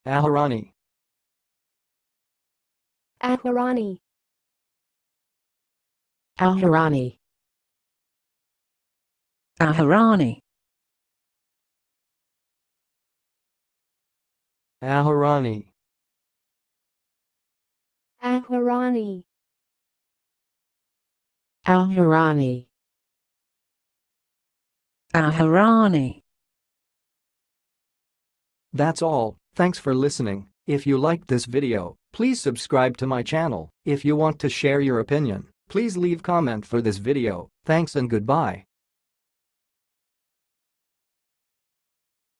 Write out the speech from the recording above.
Aharani. Aharani. Aharani. Aharani. Aharani. Aharani. Aharani. Aharani. That's all. Thanks for listening. If you liked this video, please subscribe to my channel. If you want to share your opinion, please leave comment for this video. Thanks and goodbye.